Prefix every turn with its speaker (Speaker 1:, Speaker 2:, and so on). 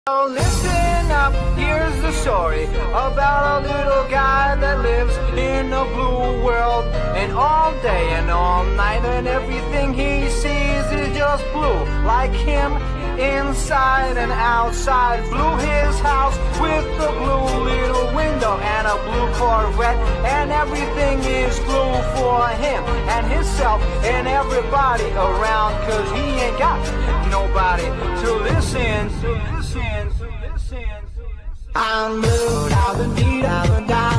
Speaker 1: So listen up, here's the story about a little guy that lives in a blue world. And all day and all night and everything he sees is just blue. Like him, inside and outside. Blue his house with a blue little window and a blue Corvette. And everything is blue for him and himself and everybody around. Cause he ain't got nobody to listen. I'm blue, I've been beat, I've been dying.